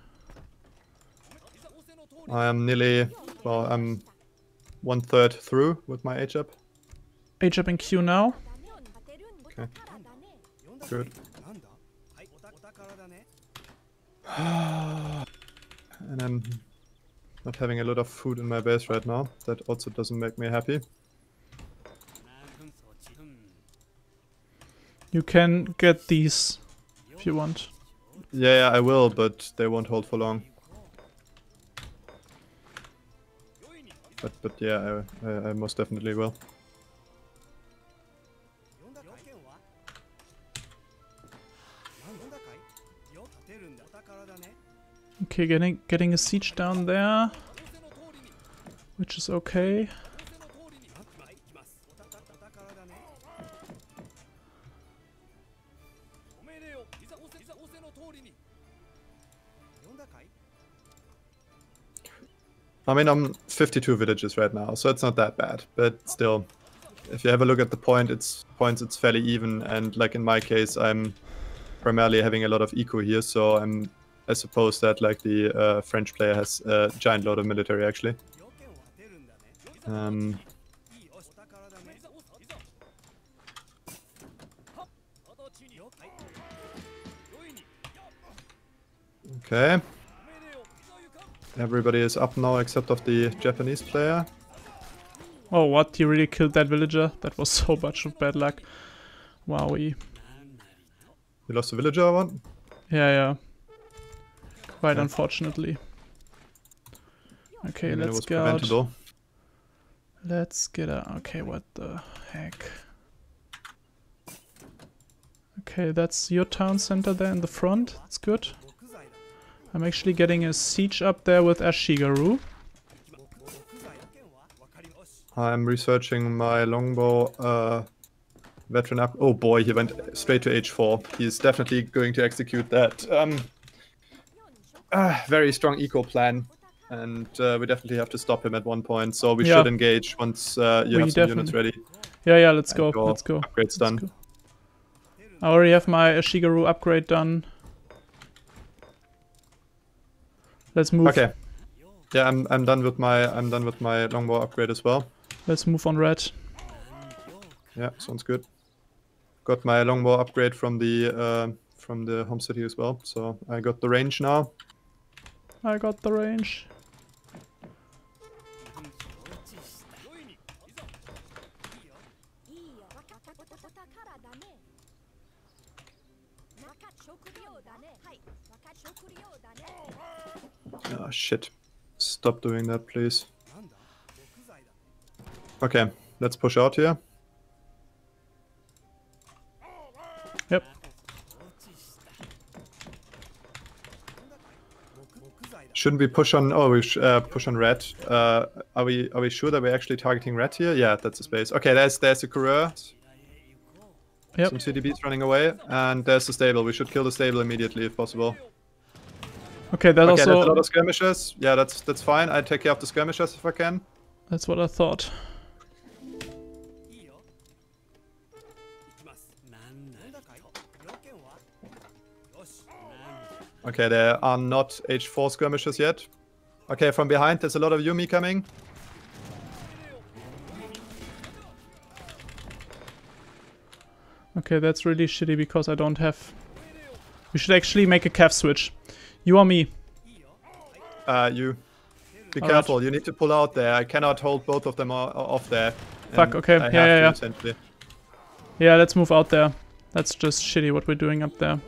I am nearly, well, I'm 1/3 through with my H up. H up in Q now. Okay. Good. And I'm not having a lot of food in my base right now. That also doesn't make me happy. You can get these if you want. Yeah, I will, but they won't hold for long. But yeah, I most definitely will. Okay, getting a siege down there, which is okay. I mean, I'm 52 villages right now, so it's not that bad. But still, if you have a look at the points, it's fairly even. And like in my case, I'm primarily having a lot of eco here, so I suppose that like the French player has a giant load of military actually. Okay. Everybody is up now except of the Japanese player. Oh, what? He really killed that villager? That was so much of bad luck. Wowie. You lost a villager or what? Yeah. Quite unfortunately. Okay, let's get out. Let's get out. Okay, what the heck? Okay, that's your town center there in the front. That's good. I'm actually getting a siege up there with Ashigaru. I'm researching my longbow veteran up. Oh boy, he went straight to H4. He's definitely going to execute that. Very strong eco plan. And we definitely have to stop him at one point. So we should engage once you have some units ready. Yeah, let's go. Let's go. Upgrade's done. Go. I already have my Ashigaru upgrade done. Let's move. Okay. Yeah, I'm done with my longbow upgrade as well. Let's move on red. Yeah, sounds good. Got my longbow upgrade from the home city as well, so I got the range now. I got the range. Oh shit. Stop doing that, please. Okay, let's push out here. Yep. Shouldn't we push on? Oh, we push on red. Are we sure that we're actually targeting red here? Yeah, that's the space. Okay, there's a courier. Yep. Some CDBs running away, and there's the stable. We should kill the stable immediately if possible. Okay, that Okay, also. there's a lot of skirmishers. Yeah, that's fine. I take care of the skirmishers if I can. That's what I thought. Okay, there are not H4 skirmishers yet. Okay, from behind there's a lot of Yumi coming. Okay, that's really shitty because I don't have... We should actually make a calf switch. You or me? You. Be All careful, right. you need to pull out there. I cannot hold both of them off there. Fuck, And okay. I have Yeah. to, essentially. Yeah, let's move out there. That's just shitty what we're doing up there.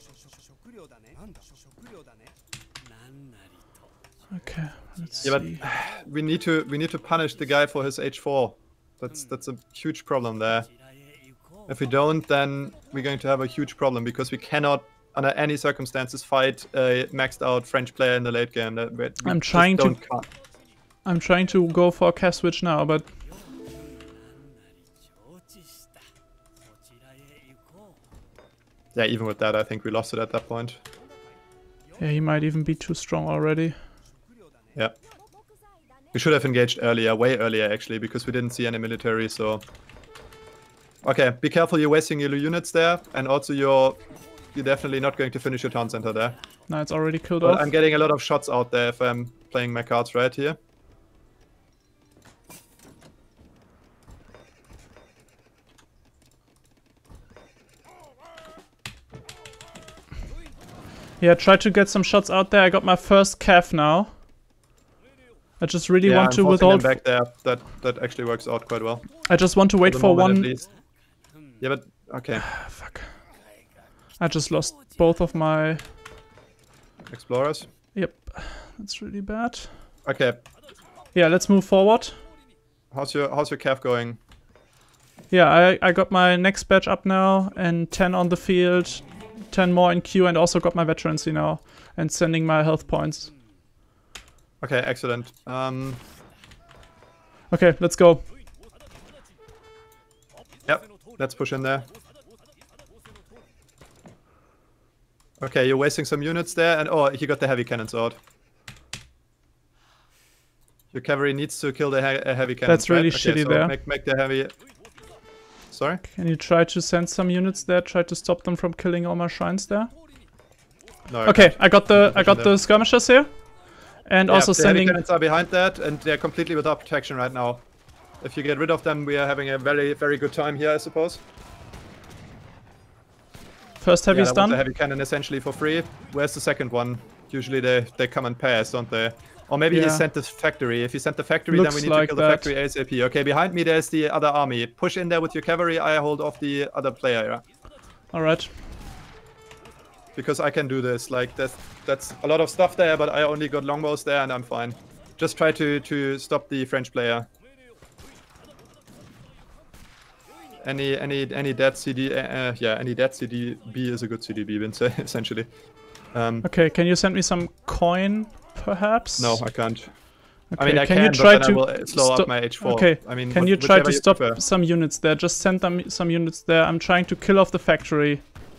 Okay, let's Yeah, see. but we need to punish the guy for his H4. That's a huge problem there. If we don't, then we're going to have a huge problem because we cannot, under any circumstances, fight a maxed out French player in the late game. I'm trying to go for a calf switch now, but yeah, even with that, I think we lost it at that point. yeah, he might even be too strong already. Yeah. We should have engaged earlier, way earlier actually, because we didn't see any military, so... Okay, be careful, you're wasting your units there, and also you're definitely not going to finish your town center there. No, it's already killed But off. I'm getting a lot of shots out there if I'm playing my cards right here. Yeah, try to get some shots out there. I got my first calf now. I just really Yeah, want I'm to forcing them withhold. back there. That actually works out quite well. I just want to wait the for moment, at one. least. Yeah, but okay. Fuck. I just lost both of my. Explorers. Yep, that's really bad. Okay, Yeah, let's move forward. how's your calf going? Yeah, I got my next batch up now and 10 on the field, 10 more in queue, and also got my veterancy now and sending my health points. Okay, excellent. Okay, let's go. Yep, let's push in there. Okay, you're wasting some units there, and oh, he got the heavy cannons out. Your cavalry needs to kill the heavy cannons. That's really right? shitty so there. Make the heavy. Sorry. Can you try to send some units there? Try to stop them from killing all my shrines there. No. I Okay, can't. I got the skirmishers here, and Yeah, also the heavy sending. cannons are behind that, and they're completely without protection right now. If you get rid of them, we are having a very, very good time here, I suppose. First heavy's Yeah, that was done. a heavy cannon essentially for free. Where's the second one? Usually they come in pairs, don't they? Or maybe he Yeah. sent the factory. If he sent the factory, Looks then we need like to kill that. the factory ASAP. Okay, behind me there's the other army. Push in there with your cavalry. I hold off the other player, yeah? All right. Because I can do this. Like that's a lot of stuff there, but I only got longbows there, and I'm fine. Just try to stop the French player. Any dead CD, yeah, any dead CDB is a good CDB, essentially. Okay, can you send me some coin, perhaps? No, I can't. Okay, I mean, I can can, you but try then I to will slow up stop- my H4. Okay, I mean, can you try whichever to stop prefer. some units there? Just send them some units there. I'm trying to kill off the factory.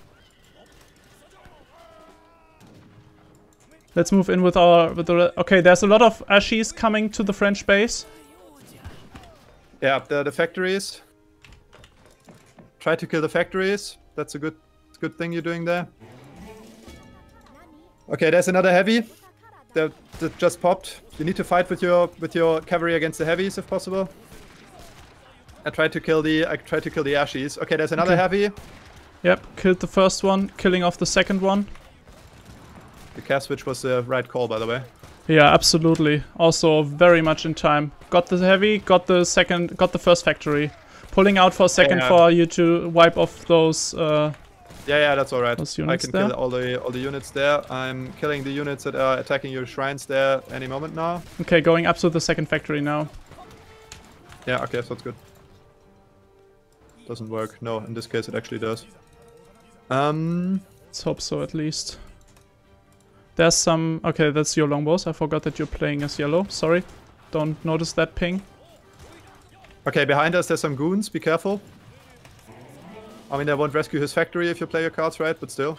Let's move in with the. Okay, there's a lot of Ashis coming to the French base. Yeah, the factories. Try to kill the factories. That's a good thing you're doing there. Okay, there's another heavy. that just popped. You need to fight with your cavalry against the heavies if possible. I tried to kill the Ashies. Okay, there's another heavy. Yep, killed the first one, killing off the second one. The cast switch was the right call, by the way. Yeah, absolutely. Also very much in time. Got the heavy, got the first factory. Pulling out for a second for you to wipe off those. Yeah, that's all right. I can kill all the units there. I'm killing the units that are attacking your shrines there any moment now. Okay, going up to the second factory now. Yeah, okay, so that's good. Doesn't work. No, in this case it actually does. Let's hope so at least. There's some... Okay, that's your longbows. I forgot that you're playing as yellow. Sorry. Don't notice that ping. Okay, behind us there's some goons. Be careful. I mean, they won't rescue his factory if you play your cards right, but still.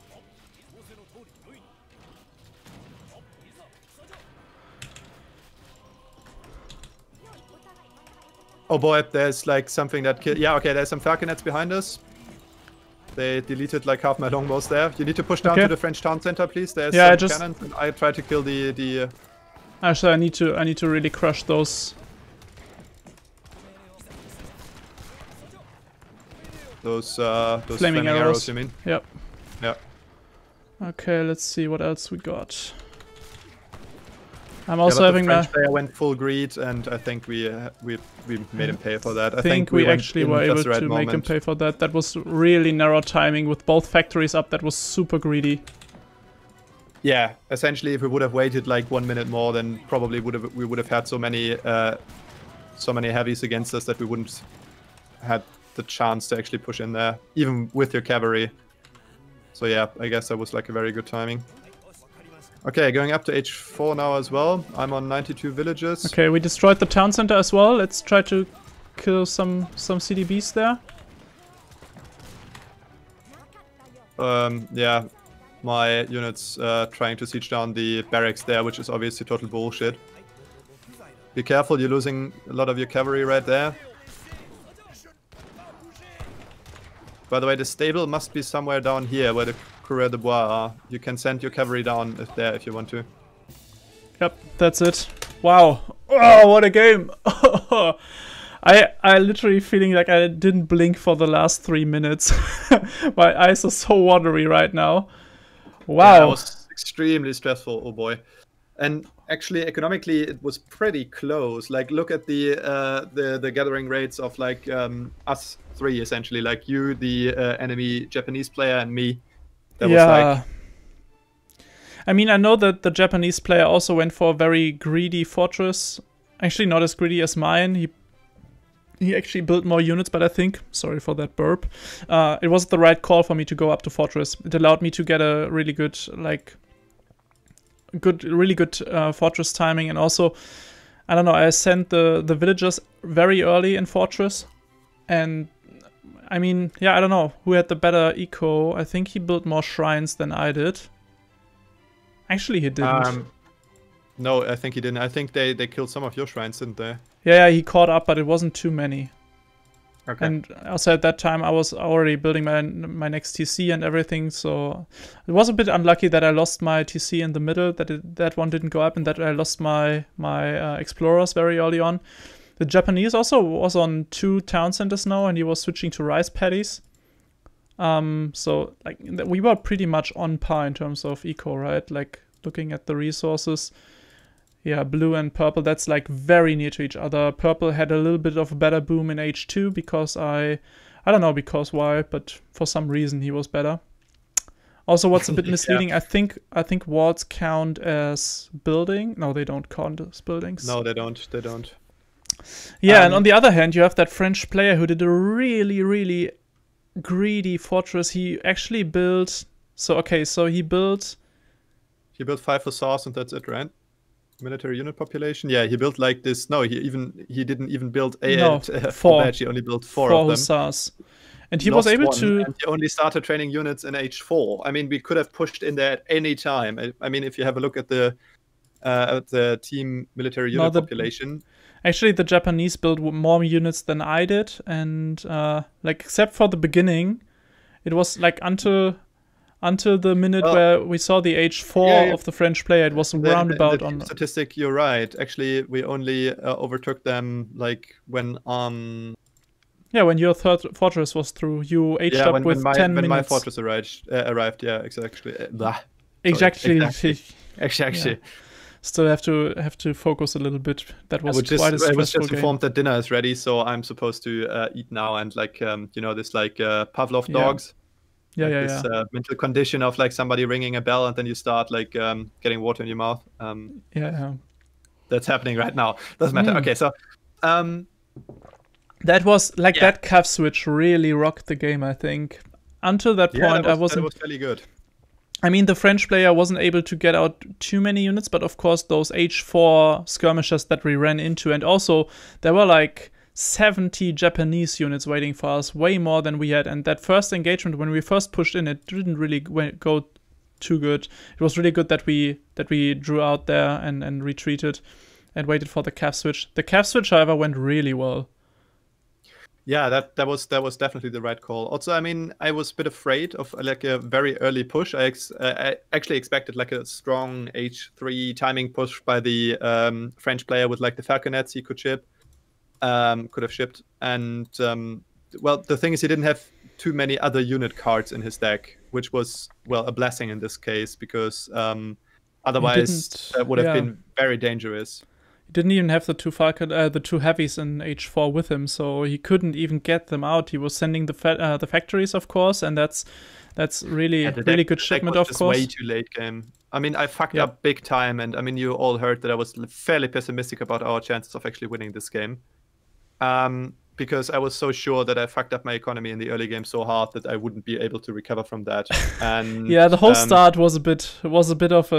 Oh boy, there's like something that yeah, okay, there's some falconets behind us. They deleted like half my longbows there. You need to push down to the French town center, please. There's some cannons, and I try to kill the Actually, I need to really crush those. Those flaming arrows, you mean? Yep. Yeah. Okay, let's see what else we got. I'm also having the French player went full greed, and I think we made him pay for that. I think we actually were able to make him pay for that. That was really narrow timing with both factories up. That was super greedy. Yeah, essentially, if we would have waited like 1 minute more, then probably we would have had so many heavies against us that we wouldn't had the chance to actually push in there, even with your cavalry. So yeah, I guess that was like a very good timing. Okay, going up to H4 now as well. I'm on 92 villages. Okay, we destroyed the town center as well. Let's try to kill some CDBs there. Yeah, my units trying to siege down the barracks there, which is obviously total bullshit. Be careful, you're losing a lot of your cavalry right there. By the way, the stable must be somewhere down here where the Coureur de Bois are. You can send your cavalry down if you want to. Yep, that's it. Wow. Oh, what a game. I literally feeling like I didn't blink for the last 3 minutes. My eyes are so watery right now. Wow. Yeah, that was extremely stressful, oh boy. And actually, economically, it was pretty close. Like, look at the gathering rates of like us three, essentially. Like you, the enemy Japanese player, and me. That was like... I mean, I know that the Japanese player also went for a very greedy fortress. Actually, not as greedy as mine. He actually built more units, but I think, sorry for that burp, it was the right call for me to go up to fortress. It allowed me to get a really good, really good fortress timing, and also, I don't know, I sent the villagers very early in fortress, and I mean, yeah, I don't know who had the better eco. I think he built more shrines than I did. Actually, he didn't. No, I think he didn't. I think they killed some of your shrines, didn't they? Yeah, he caught up, but it wasn't too many. Okay. And also at that time, I was already building my next TC and everything, so it was a bit unlucky that I lost my TC in the middle, that one didn't go up, and that I lost my explorers very early on. The Japanese also was on 2 town centers now, and he was switching to rice paddies. So like we were pretty much on par in terms of eco, right? Like looking at the resources. Yeah, blue and purple, that's like very near to each other. Purple had a little bit of a better boom in H2 because I don't know because why, but for some reason he was better. Also, what's a bit misleading, I think walls count as building. No, they don't count as buildings. No, they don't. Yeah, and on the other hand, you have that French player who did a really, really greedy fortress. He actually built... So he built 5 hussars and that's it, right? Military unit population. Yeah, he built like this. No, he didn't even build 4 batch. He only built 4 of them. Hussars. And he was able to... And he only started training units in H4. I mean, we could have pushed in there at any time. I mean, if you have a look at the team military unit population... Actually, the Japanese built more units than I did. And, except for the beginning, it was like until until the minute where we saw the H4 of the French player. It was roundabout on statistic. You're right. Actually, we only overtook them like when when your third fortress was through. You aged up with 10 minutes. When my fortress arrived. Yeah, exactly. Exactly. Actually. Yeah. Still have to focus a little bit. That was quite a stressful game. I was just informed that dinner is ready, so I'm supposed to eat now. And like this like Pavlov dogs. This mental condition of like somebody ringing a bell and then you start like getting water in your mouth. That's happening right now. Doesn't matter. Okay, so that was like that cav switch really rocked the game. I think until that point that was fairly good. I mean, the French player wasn't able to get out too many units, but of course those H4 skirmishers that we ran into, and also there were like 70 Japanese units waiting for us, way more than we had. And that first engagement, when we first pushed in, it didn't really go too good. It was really good that we drew out there and retreated and waited for the cav switch. The cav switch, however, went really well. Yeah, that was definitely the right call. Also, I mean, I was a bit afraid of like a very early push. I actually expected like a strong H3 timing push by the French player with like the falconets he could ship, could have shipped. And well, the thing is, he didn't have too many other unit cards in his deck, which was a blessing in this case because otherwise that would have been very dangerous. He didn't even have the two heavies in H4 with him, so he couldn't even get them out. He was sending the factories, of course, and that's really good shipment, of course. Way too late game. I mean, I fucked up big time, and I mean, you all heard that I was fairly pessimistic about our chances of actually winning this game, because I was so sure that I fucked up my economy in the early game so hard that I wouldn't be able to recover from that. And the whole start was a bit of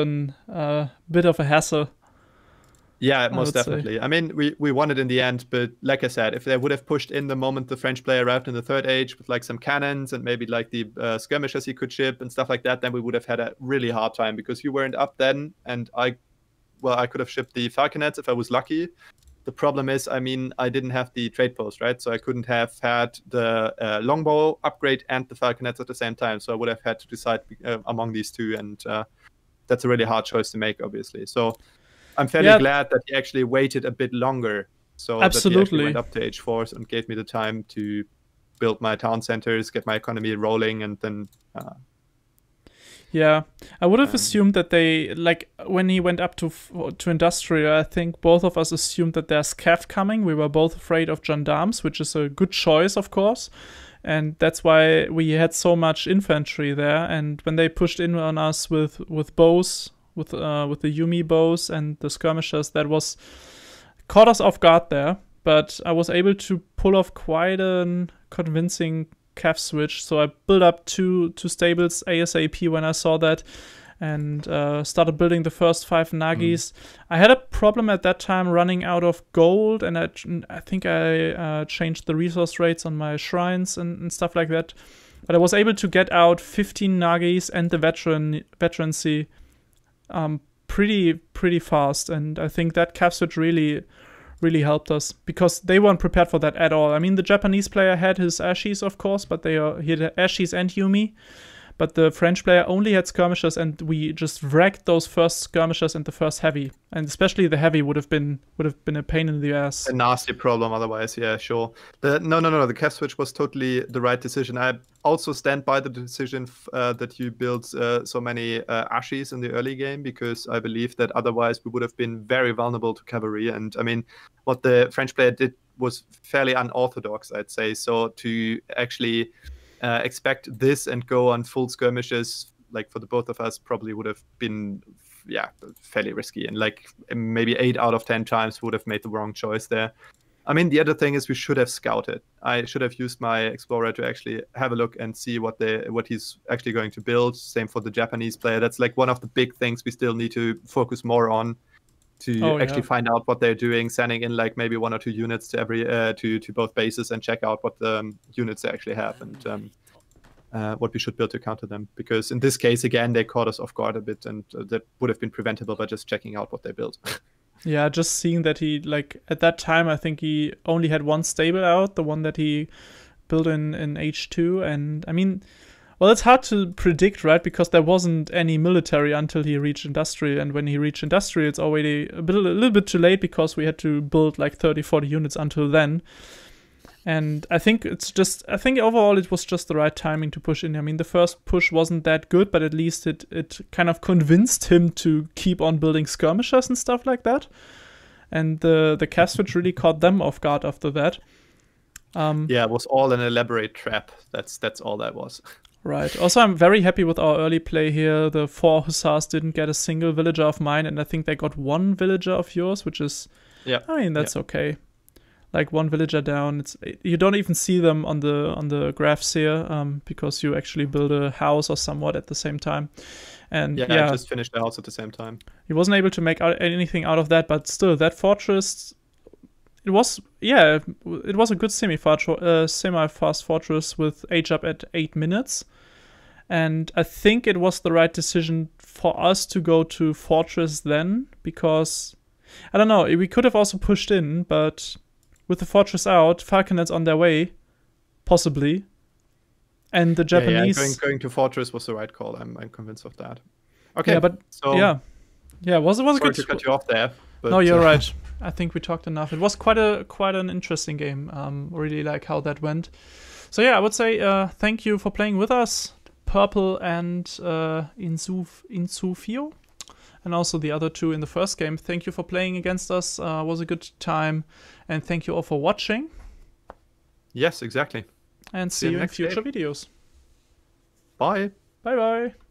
a hassle. Yeah, most definitely. I mean, we won it in the end, but like I said, if they would have pushed in the moment the French player arrived in the third age with like some cannons and maybe like the skirmishers he could ship and stuff like that, then we would have had a really hard time because you weren't up then, and I could have shipped the falconets if I was lucky. The problem is, I mean, I didn't have the trade post, right? So I couldn't have had the longbow upgrade and the falconets at the same time. So I would have had to decide among these two, and that's a really hard choice to make, obviously. So I'm fairly glad that he actually waited a bit longer, so that he actually went up to H4 and gave me the time to build my town centers, get my economy rolling, and then. I would have assumed that they, like, when he went up to industrial, I think both of us assumed that there's cav coming. We were both afraid of gendarmes, which is a good choice, of course, and that's why we had so much infantry there. And when they pushed in on us with bows. With the Yumi bows and the skirmishers, that was caught us off guard there, but I was able to pull off quite a convincing cav switch. So I built up two stables ASAP when I saw that, and started building the first 5 Nagis. I had a problem at that time running out of gold, and I think I changed the resource rates on my shrines and stuff like that. But I was able to get out 15 Nagis and the veterancy pretty fast, and I think that cav switch really helped us because they weren't prepared for that at all. I mean, the Japanese player had his Ashis, of course, but he had Ashis and Yumi, but the French player only had skirmishers, and we just wrecked those first skirmishers and the first heavy, and especially the heavy would have been a pain in the ass. A nasty problem otherwise. Yeah, sure. No, the cav switch was totally the right decision. I also stand by the decision that you built so many Ashis in the early game, because I believe that otherwise we would have been very vulnerable to cavalry. And I mean, what the French player did was fairly unorthodox, I'd say. So to actually expect this and go on full skirmishes, like for the both of us, probably would have been fairly risky, and like maybe 8 out of 10 times would have made the wrong choice there. I mean, the other thing is we should have scouted. I should have used my explorer to actually have a look and see what he's actually going to build. Same for the Japanese player. That's like one of the big things we still need to focus more on, to actually find out what they're doing, sending in like maybe 1 or 2 units to every to both bases and check out what the units they actually have, and what we should build to counter them. Because in this case, again, they caught us off guard a bit, and that would have been preventable by just checking out what they built. Yeah, just seeing that he, like, at that time, I think he only had 1 stable out, the one that he built in H2. And I mean, Well, it's hard to predict, right? Because there wasn't any military until he reached industrial, and when he reached industrial, it's already a little bit too late because we had to build like 30, 40 units until then. And I think overall it was just the right timing to push in. I mean, the first push wasn't that good, but at least it kind of convinced him to keep on building skirmishers and stuff like that. And the Casfitch really caught them off guard after that. Yeah, it was all an elaborate trap. That's all that was. Right. Also, I'm very happy with our early play here. The 4 Hussars didn't get a single villager of mine, and I think they got 1 villager of yours, which is, I mean, that's okay. Like 1 villager down. You don't even see them on the graphs here, because you actually build a house or somewhat at the same time. And I just finished the house at the same time. He wasn't able to make anything out of that, but still, that fortress. It was a good semi-fast fortress with age up at 8 minutes. And I think it was the right decision for us to go to fortress then, because, I don't know, we could have also pushed in, but with the fortress out, Falconets on their way, possibly. And the Japanese... going to fortress was the right call. I'm convinced of that. Okay, yeah, but so... Yeah, it was a good... Sorry to cut you off there. But, no, you're right. I think we talked enough. It was quite an interesting game. Really like how that went. So yeah, I would say thank you for playing with us, Purple and Insufio, and also the other 2 in the first game. Thank you for playing against us. Was a good time, and thank you all for watching. Yes, exactly. And see you in future videos. Bye. Bye bye.